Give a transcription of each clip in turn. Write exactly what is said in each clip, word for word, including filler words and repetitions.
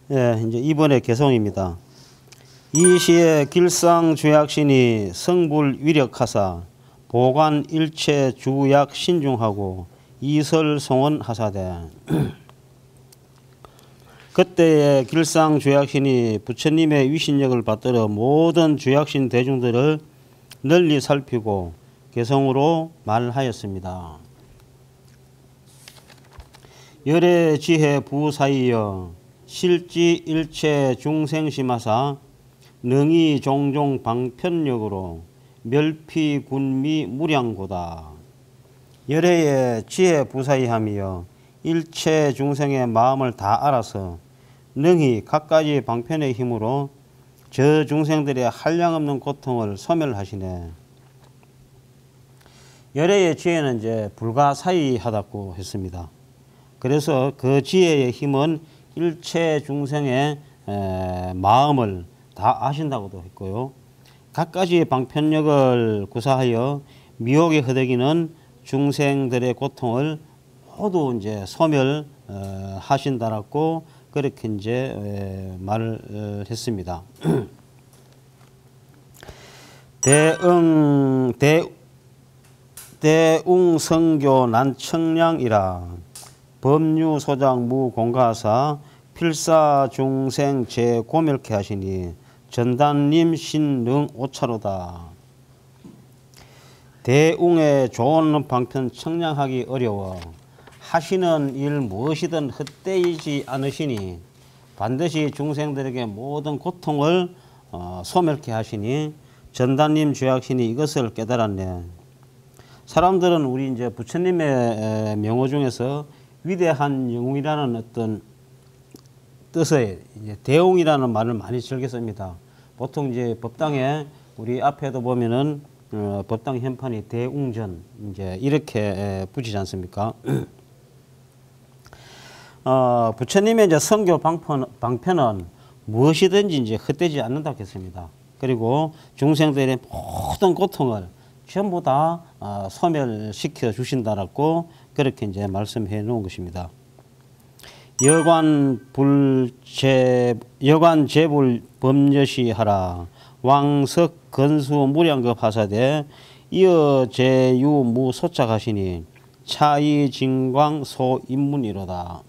예, 이제 이번에 개송입니다. 이 시에 길상주약신이 성불위력하사 보관 일체 주약 신중하고 이설송원 하사대. 그때의 길상주약신이 부처님의 위신력을 받들어 모든 주약신 대중들을 널리 살피고 개성으로 말하였습니다. 열의 지혜 부사이여 실지 일체 중생심하사 능히 종종 방편력으로 멸피 군미 무량고다. 열애의 지혜 부사이함이여 일체 중생의 마음을 다 알아서 능히 각가지 방편의 힘으로 저 중생들의 한량없는 고통을 소멸하시네. 열애의 지혜는 이제 불가사의하다고 했습니다. 그래서 그 지혜의 힘은 일체 중생의 에, 마음을 다 아신다고도 했고요. 각가지 방편력을 구사하여 미혹에 허덕이는 중생들의 고통을 모두 이제 소멸하신다라고 그렇게 이제 에, 말을 어, 했습니다. 대응 대 대웅성교 난청량이라 법류소장 무공가사 필사중생 제고멸케 하시니 전단님 신능 오차로다. 대웅의 좋은 방편 청량하기 어려워 하시는 일 무엇이든 헛되이지 않으시니 반드시 중생들에게 모든 고통을 어, 소멸케 하시니 전단님 주약신이 이것을 깨달았네. 사람들은 우리 이제 부처님의 명호 중에서 위대한 영웅이라는 어떤 뜻의 이제 대웅이라는 말을 많이 즐겨 씁니다. 보통 이제 법당에 우리 앞에도 보면은 어, 법당 현판이 대웅전 이제 이렇게 에, 붙이지 않습니까? 어, 부처님의 이제 성교 방편, 방편은 무엇이든지 이제 헛되지 않는다 했습니다. 그리고 중생들의 모든 고통을 전부 다 어, 소멸시켜 주신다라고 그렇게 이제 말씀해 놓은 것입니다. 여관 불제 여관 제불 범여시하라 왕석 건수 무량급 하사대 이어 제유 무소착하시니 차이 진광 소인문이로다.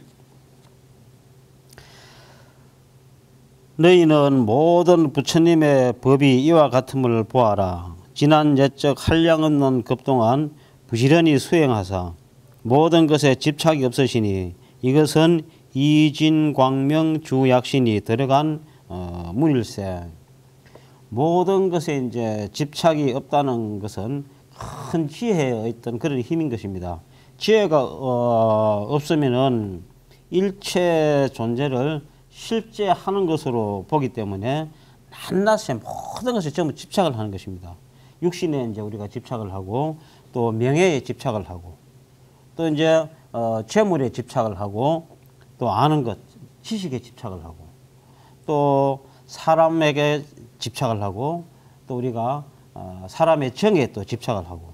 너희는 모든 부처님의 법이 이와 같음을 보아라. 지난 옛적 한량없는 급동안 부지런히 수행하사 모든 것에 집착이 없으시니 이것은 이진광명 주약신이 들어간 어, 문일세. 모든 것에 이제 집착이 없다는 것은 큰 지혜에 있던 그런 힘인 것입니다. 지혜가 어, 없으면은 일체 존재를 실제하는 것으로 보기 때문에 낱낱이 모든 것에 전부 집착을 하는 것입니다. 육신에 이제 우리가 집착을 하고 또 명예에 집착을 하고 또 이제 어, 재물에 집착을 하고 또 아는 것, 지식에 집착을 하고 또 사람에게 집착을 하고 또 우리가 어, 사람의 정에 또 집착을 하고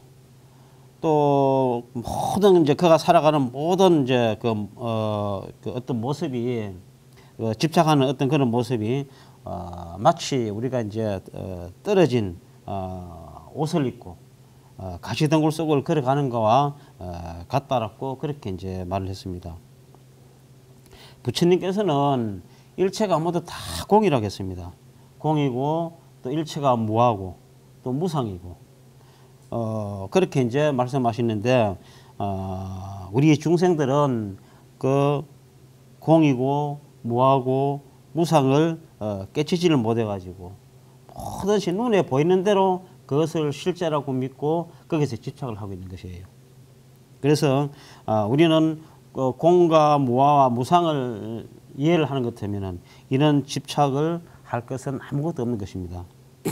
또 모든 이제 그가 살아가는 모든 이제 그, 어, 그 어떤 모습이 어, 집착하는 어떤 그런 모습이 어, 마치 우리가 이제 어, 떨어진 어, 옷을 입고 어, 가시덩굴 속을 걸어가는 거와 어, 같다라고 그렇게 이제 말을 했습니다. 부처님께서는 일체가 모두 다 공이라고 했습니다. 공이고 또 일체가 무하고 또 무상이고 어, 그렇게 이제 말씀하시는데 어, 우리 중생들은 그 공이고 무하고 무상을 어, 깨치지를 못해가지고 뭐든지 눈에 보이는 대로 그것을 실제라고 믿고 거기서 집착을 하고 있는 것이에요. 그래서 어, 우리는 그 공과 무와 무상을 이해를 하는 것 같으면 이런 집착을 할 것은 아무것도 없는 것입니다.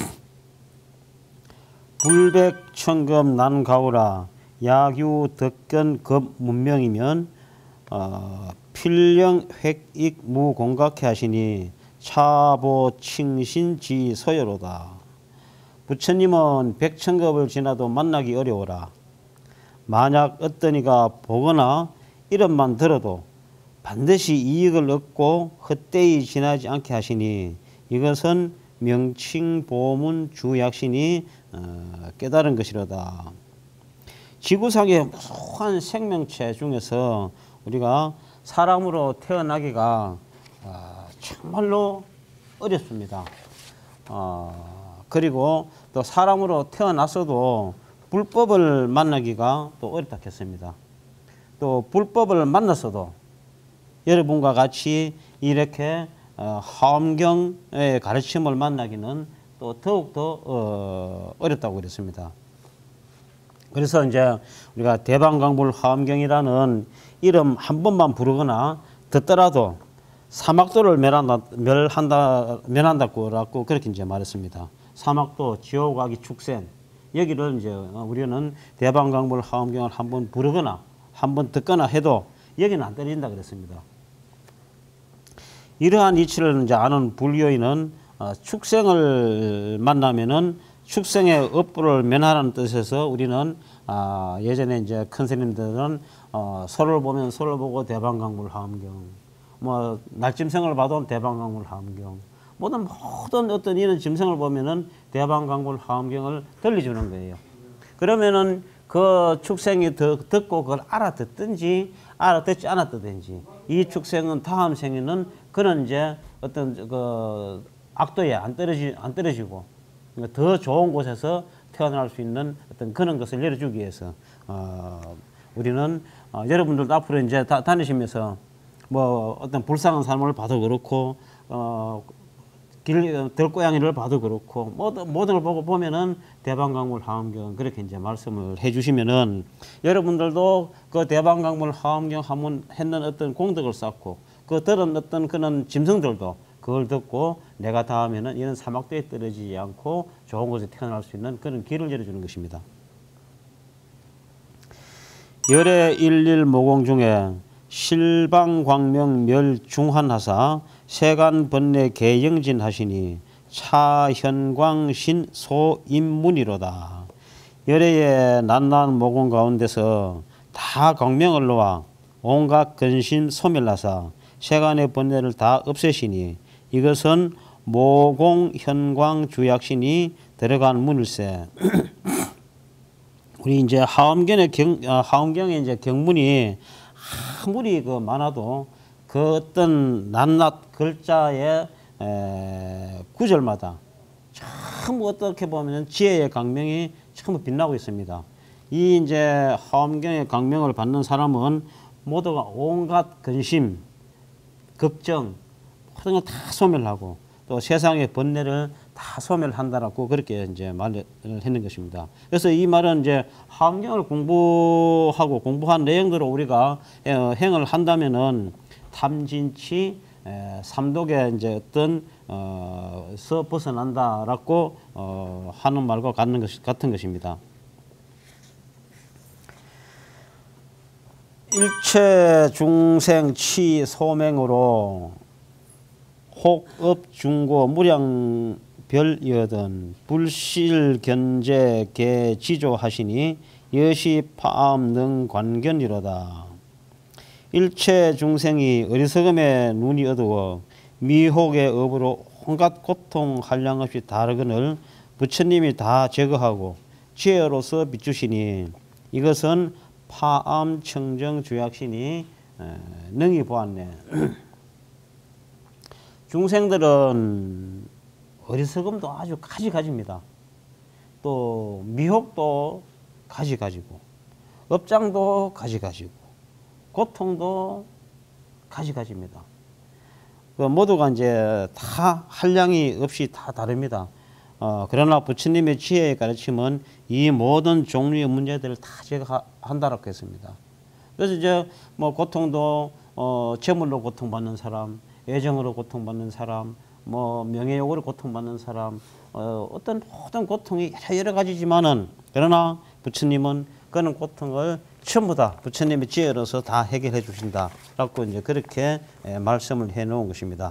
불백천금 난가오라 야규 덕견 급 문명이면 어, 필령 획익 무공각해 하시니 차보 칭신지 서여로다. 부처님은 백천급을 지나도 만나기 어려워라. 만약 어떤 이가 보거나 이름만 들어도 반드시 이익을 얻고 헛되이 지나지 않게 하시니 이것은 명칭보문 주약신이 어, 깨달은 것이로다. 지구상의 무수한 생명체 중에서 우리가 사람으로 태어나기가 어, 정말로 어렵습니다. 어, 그리고 또 사람으로 태어났어도 불법을 만나기가 또 어렵다 했습니다. 또 불법을 만났어도 여러분과 같이 이렇게 어, 하엄경의 가르침을 만나기는 또 더욱더 어, 어렵다고 그랬습니다. 그래서 이제 우리가 대방강불 하엄경이라는 이름 한 번만 부르거나 듣더라도 사막도를 멸한다, 멸한다, 멸한다고 그렇게 이제 말했습니다. 사막도, 지옥아기, 축생 여기를 이제 우리는 대방강불 하엄경을 한 번 부르거나 한 번 듣거나 해도 여기는 안 떨어진다 그랬습니다. 이러한 이치를 이제 아는 불교인은 어, 축생을 만나면은 축생의 업보를 면하라는 뜻에서 우리는 아, 예전에 이제 큰 스님들은 어, 서로를 보면 서로를 보고 대방강불 하엄경, 뭐 날짐승을 봐도 대방강불 하엄경, 모든 모든 어떤 이런 짐승을 보면은 대방강불 하엄경을 들려주는 거예요. 그러면은 그 축생이 듣고 그걸 알아듣든지 알아듣지 않았든지 이 축생은 다음 생에는 그런 이제 어떤 그 악도에 안 떨어지 안 떨어지고 더 좋은 곳에서 태어날 수 있는 어떤 그런 것을 열어주기 위해서 어, 우리는 어, 여러분들도 앞으로 이제 다, 다니시면서 뭐 어떤 불쌍한 삶을 봐도 그렇고 어, 길, 들고양이를 봐도 그렇고 모든, 모든 걸 보고 보면은 대방강불 하엄경 그렇게 이제 말씀을 해주시면은 여러분들도 그 대방강불 하엄경 한번 했는 어떤 공덕을 쌓고 그 들은 어떤 그런 짐승들도 그걸 듣고 내가 다음에는 이런 사막도에 떨어지지 않고 좋은 곳에 태어날 수 있는 그런 길을 열어주는 것입니다. 열애 일일 모공 중에 실방광명 멸중환하사 세간 번뇌 개영진 하시니 차현광신 소인문이로다. 열애의 낱낱 모공 가운데서 다 광명을 놓아 온갖 근심 소멸하사 세간의 번뇌를 다 없애시니 이것은 모공 현광 주약신이 들어간 문일세. 우리 이제 하엄경의 경 하엄경의 이제 경문이 아무리 그 많아도 그 어떤 낱낱 글자의 에, 구절마다 전부 어떻게 보면 지혜의 강명이 전부 빛나고 있습니다. 이 이제 하엄경의 강명을 받는 사람은 모두가 온갖 근심, 걱정 모든 걸 다 소멸하고 또 세상의 번뇌를 다 소멸한다라고 그렇게 이제 말을 했는 것입니다. 그래서 이 말은 이제 하엄경을 공부하고 공부한 내용대로 우리가 행을 한다면은 탐진치 삼독의 이제 어떤 어서 벗어난다라고 어 하는 말과 같은 것 같은 것입니다. 일체 중생 치 소맹으로 혹업 중고 무량별이어든 불실 견제 개 지조하시니 여시 파암 능 관견이로다. 일체 중생이 어리석음에 눈이 어두워 미혹의 업으로 온갖 고통 한량 없이 다르거늘 부처님이 다 제거하고 지혜로서 비추시니 이것은 파암 청정 주약신이 능히 보았네. 중생들은 어리석음도 아주 가지가지입니다. 또 미혹도 가지가지고 업장도 가지가지고 고통도 가지가지입니다. 그 모두가 이제 다 한량이 없이 다 다릅니다. 어, 그러나 부처님의 지혜의 가르침은 이 모든 종류의 문제들을 다 제거한다라고 했습니다. 그래서 이제 뭐 고통도 어, 재물로 고통받는 사람, 애정으로 고통받는 사람, 뭐 명예욕으로 고통받는 사람, 어, 어떤 모든 고통이 여러 가지지만은 그러나 부처님은 그런 고통을 전부 다 부처님의 지혜로서 다 해결해 주신다라고 이제 그렇게 에, 말씀을 해 놓은 것입니다.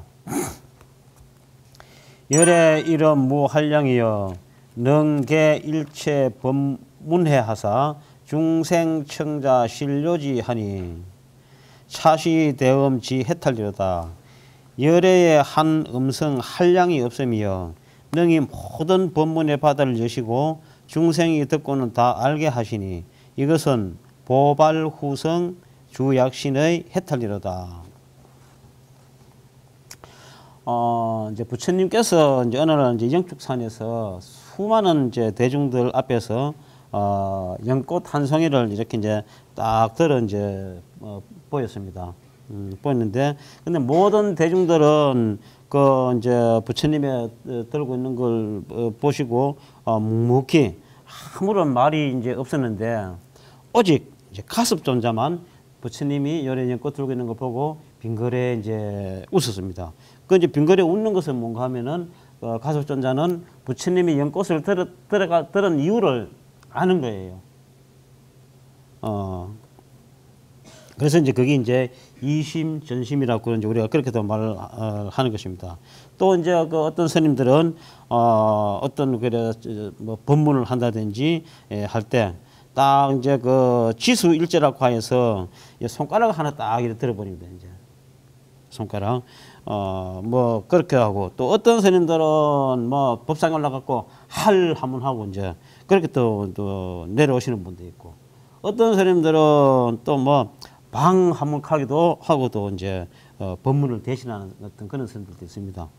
열애 이름 무한량이여 능계 일체 법문해하사 중생청자 신료지하니 차시대엄지 해탈이로다. 열애의 한 음성 한량이 없으며 능히 모든 법문의 바다를 여시고 중생이 듣고는 다 알게 하시니 이것은 보발후성 주약신의 해탈이로다. 어, 이제 부처님께서 이제 어느 날 이제 영축산에서 수많은 이제 대중들 앞에서 어, 연꽃 한 송이를 이렇게 이제 딱 들어 이제 어, 보였습니다. 음, 보였는데, 근데 모든 대중들은 그 이제 부처님의 들고 있는 걸 어, 보시고 어, 묵묵히 아무런 말이 이제 없었는데, 오직 이제 가섭존자만 부처님이 요래 연꽃 들고 있는 걸 보고 빙그레 이제 웃었습니다. 그 이제 빙그레 웃는 것은 뭔가 하면은 어, 가섭존자는 부처님이 연꽃을 들어, 들어가 들은 이유를 아는 거예요. 어. 그래서 이제 그게 이제 이심 전심이라고 이제 우리가 그렇게도 말을 어, 하는 것입니다. 또 이제 그 어떤 스님들은 어, 어떤 그래 뭐 법문을 한다든지 예, 할 때 딱 이제 그 지수일제라고 하여서 손가락 하나 딱 이렇게 들어버립니다. 이제 손가락 어 뭐 그렇게 하고, 또 어떤 스님들은 뭐 법상에 올라가고 할 한번 하고 이제 그렇게 또, 또 내려오시는 분도 있고, 어떤 스님들은 또 뭐 방 한번 하기도 하고도 이제 어, 법문을 대신하는 어떤 그런 스님들도 있습니다.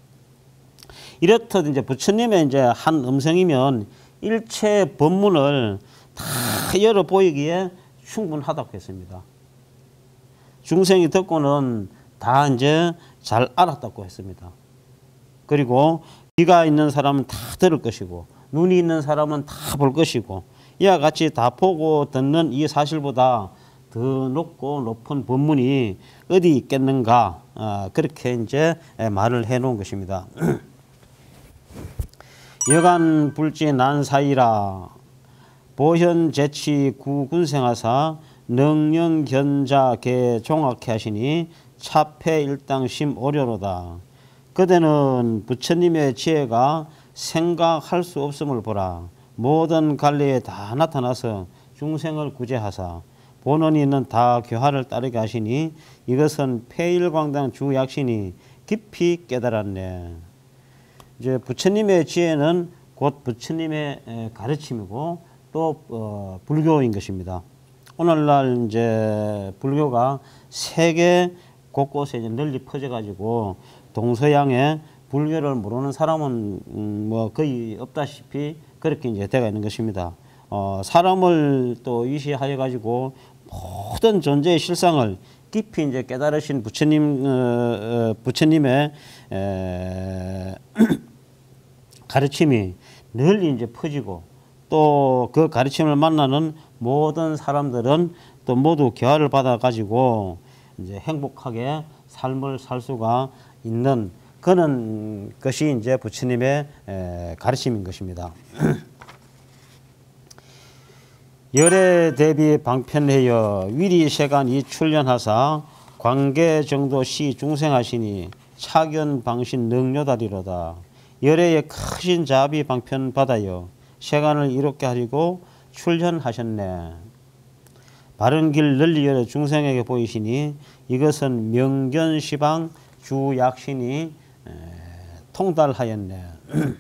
이렇듯 이제 부처님의 이제 한 음성이면 일체 법문을 다 열어 보이기에 충분하다고 했습니다. 중생이 듣고는 다 이제 잘 알았다고 했습니다. 그리고 귀가 있는 사람은 다 들을 것이고 눈이 있는 사람은 다 볼 것이고, 이와 같이 다 보고 듣는 이 사실보다 더 높고 높은 법문이 어디 있겠는가, 아, 그렇게 이제 말을 해 놓은 것입니다. 여간 불지 난 사이라 보현 제치 구군생하사 능령 견자 개 종악해 하시니 차패 일당심 오려로다. 그대는 부처님의 지혜가 생각할 수 없음을 보라. 모든 갈래에 다 나타나서 중생을 구제하사 본원이 있는 다 교화를 따르게 하시니 이것은 폐일광당 주약신이 깊이 깨달았네. 이제 부처님의 지혜는 곧 부처님의 가르침이고 또 어, 불교인 것입니다. 오늘날 이제 불교가 세계 곳곳에 이제 널리 퍼져가지고 동서양에 불교를 모르는 사람은 음, 뭐 거의 없다시피 그렇게 이제 되어 있는 것입니다. 어, 사람을 또 위시하여 가지고 모든 존재의 실상을 깊이 이제 깨달으신 부처님, 어, 어, 부처님의 에, 가르침이 널리 이제 퍼지고, 또 그 가르침을 만나는 모든 사람들은 또 모두 교화를 받아 가지고 이제 행복하게 삶을 살 수가 있는 그런 것이 이제 부처님의 에, 가르침인 것입니다. 열애 대비 방편하여 위리세간이 출연하사 관계 정도 시 중생하시니 차견 방신 능료다리로다. 열애의 크신 자비 방편 받아요 세간을 이롭게 하시고 출현하셨네. 바른 길 널리 열어 중생에게 보이시니 이것은 명견시방 주약신이 통달하였네.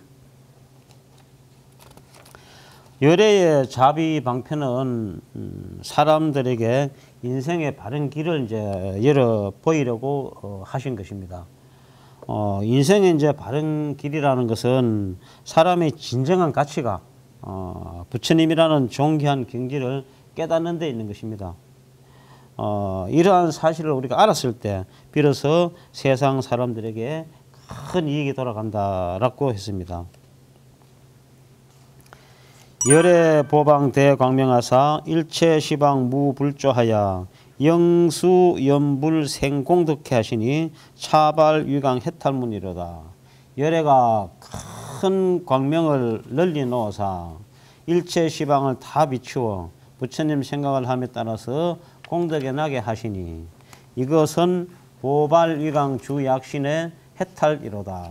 열애의 자비 방편은 사람들에게 인생의 바른 길을 이제 열어 보이려고 하신 것입니다. 어, 인생의 이제 바른 길이라는 것은 사람의 진정한 가치가 어, 부처님이라는 존귀한 경지를 깨닫는 데 있는 것입니다. 어, 이러한 사실을 우리가 알았을 때 비로소 세상 사람들에게 큰 이익이 돌아간다라고 했습니다. 열애 보방 대광명하사 일체 시방 무불조하여 영수 연불 생공덕해 하시니 차발 유강 해탈문이로다. 열애가 큰 광명을 널리 놓아서 일체 시방을 다 비추어 부처님 생각을 함에 따라서 공덕에 나게 하시니 이것은 보발 위강 주약신의 해탈이로다.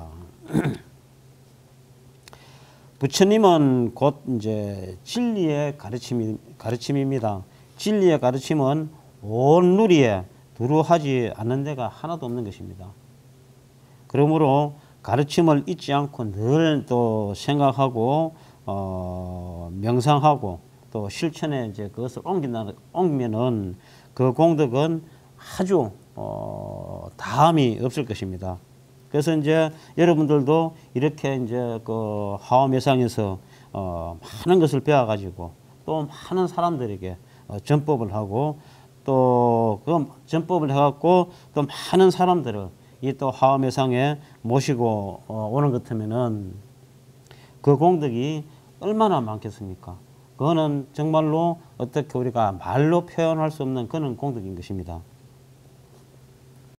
부처님은 곧 이제 진리의 가르침이, 가르침입니다. 진리의 가르침은 온 누리에 두루 하지 않는 데가 하나도 없는 것입니다. 그러므로 가르침을 잊지 않고 늘 또 생각하고 어, 명상하고 또 실천에 이제 그것을 옮긴다, 옮기면은 그 공덕은 아주 어, 다함이 없을 것입니다. 그래서 이제 여러분들도 이렇게 이제 그 하엄회상에서 어, 많은 것을 배워가지고 또 많은 사람들에게 어, 전법을 하고 또 그 전법을 해갖고 또 많은 사람들을 이 또 하엄회상에 모시고 어, 오는 것 같으면은 그 공덕이 얼마나 많겠습니까? 그거는 정말로 어떻게 우리가 말로 표현할 수 없는 그런 공덕인 것입니다.